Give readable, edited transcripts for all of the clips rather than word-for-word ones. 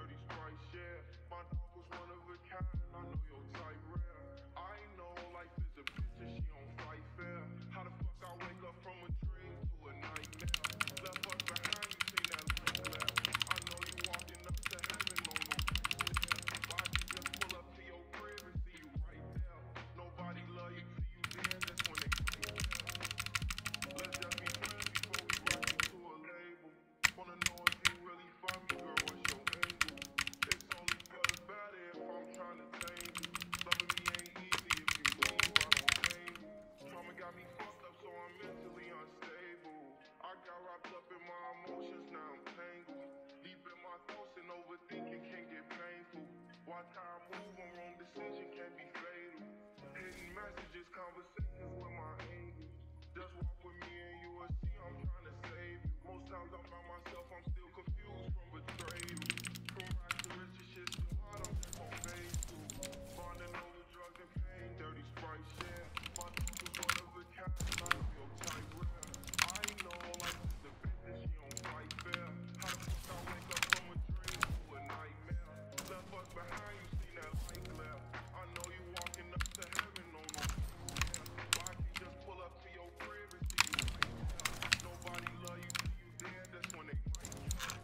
dirty Sprite share. My dog was one of a kind, I know your type rare. I know life is a bitch and she on fight fair. How the fuck I wake up from a dream to a nightmare? Left us behind, you seen that light glare. I know you walking up to heaven on no right there. Why I can just pull up to your crib and see you right there? Nobody love you till you dead, that's when they fight there. Let's just be friends before we rush into a label. Wanna know if you really find me, girl, what's your angle? It's only for the better if I'm trying to tame you. Loving me ain't easy if you leave, I don't blame you. Trauma got me fucked up, so I'm mentally unstable. I got wrapped up in my emotions, now I'm tangled. Deep in my thoughts and overthinking can get painful. Watch how I move, on wrong decision can be fatal. Hidden messages, conversations with my angel. Just walk with me and you will see I'm trying to save you. Most times I'm by myself, I'm still confused from betrayal. From rags to riches, shit still hard, I'm just on phase two. Bonding over drugs and pain, dirty Sprite share. My dog was one of a kind, I know your type rare. I know life is a bitch and she on fight fair. How the fuck I wake up from a dream to a nightmare? Left us behind, you seen that light glare. I know you walking up to heaven on no yeah. Why I can't just pull up to your crib and see you right there? Nobody love you till you dead, that's when they fight care.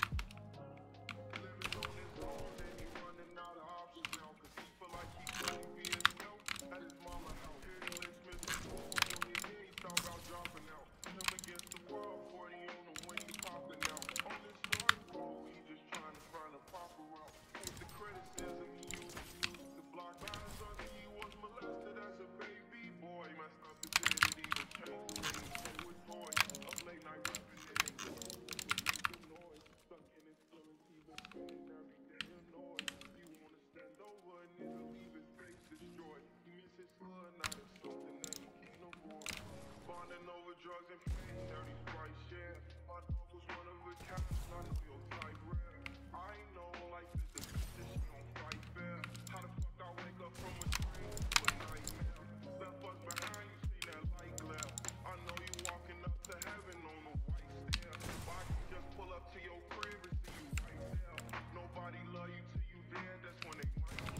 Living on his own, then he running out of options now. Cause he feel like he couldn't be himself at his mama house. Hearing lips missing food, when he hear he thought about dropping out. Him against the world, 40 on the wing, he popping out. On this story road, he just trying to find a proper route. Hate the criticism he used to music to block lines until he was molested as a baby boy. Messed up his head, it even changed the way he play with toys. Up late night rapping and they go the noise. Stuck in his feelings, even feeling every day annoyed. He wanna stand over a nigga, leave his face destroyed. He miss his hood, now it's something that he can't avoid. Bonding over drugs and pain, dirty Sprite share. My dog was one of a kind, I know your type rare. I know life is a bitch and she don't fight fair. How the fuck I wake up from a dream to a nightmare? Left us behind, you seen that light glare. I know you walking up to heaven on the white stair. Why I can't just pull up to your crib and see you right there? Nobody love you till you dead, that's when they might care.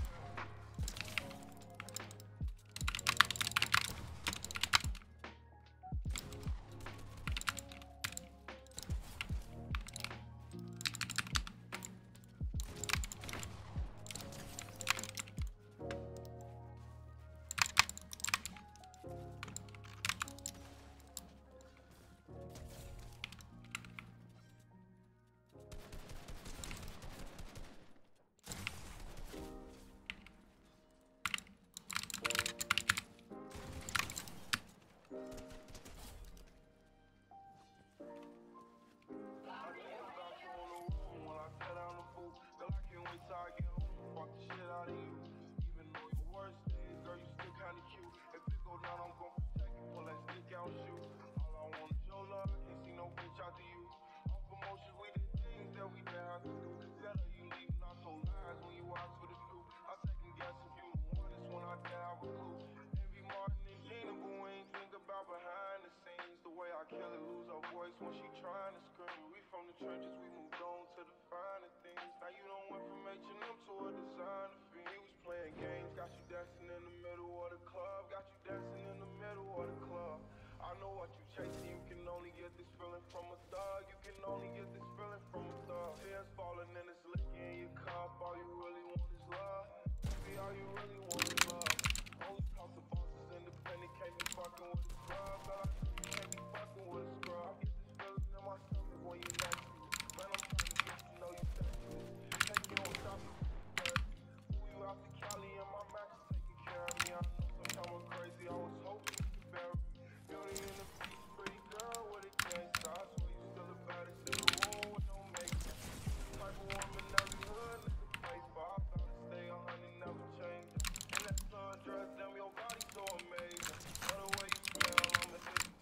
When she trying to scream, we from the trenches, we moved on to the finer things. Now you done went from H&M to a designer fiend. You was playing games, got you dancing in the middle of the club. Got you dancing in the middle of the club. I know what you chasing, you can only get this feeling from a thug. You can only get this feeling from a thug. Tears falling and it's liquor in your cup. All you really want is love. Baby, all you really want is love. Only talk to bosses, independent, can't be fucking with a scrub. But I can't be fucking with a scrub. In my stomach when you next to me. Man, I'm trying to get to know you sexually. Take you on top of the who you out to Cali and my max is taking care of me. I know sometimes I'm crazy, I was hoping you could bear me. Beauty in the beach, pretty girl with a gangsta. I swear you still the baddest in the room with no makeup. Type of woman every hood nigga pay for. I found to stay 100, never change. And that sun dress, damn your body so amazing. Love the way you smell, I'm addicted.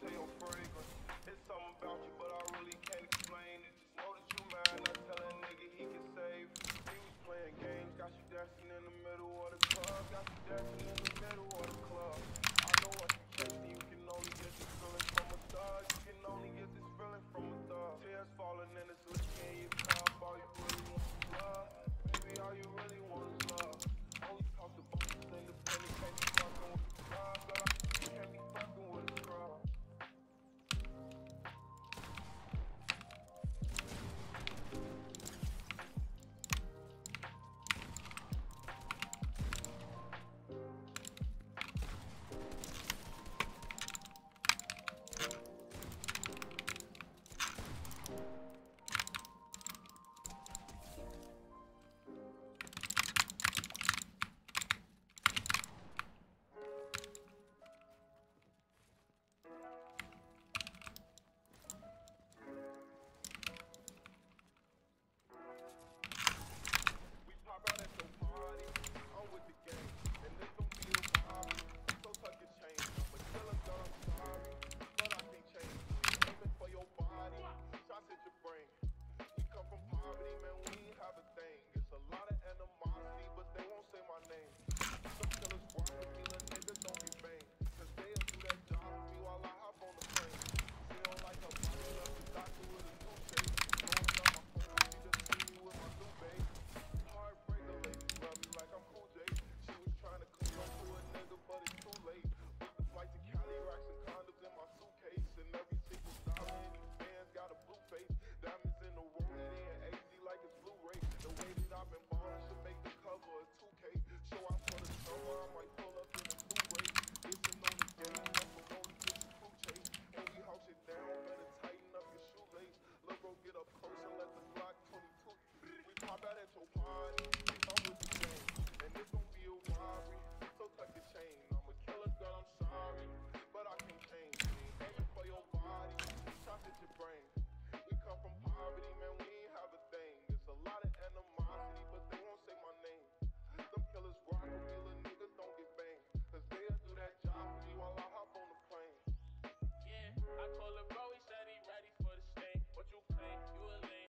why I might pull up in a new race. Listen on the game, that's what won't get your crew chase. And we house it down, better tighten up your shoelace. Look, bro, get up close and let the Glock 22. We pop out at your party, I'm with the gang. And it's gonna be a robbery, so cut the chain.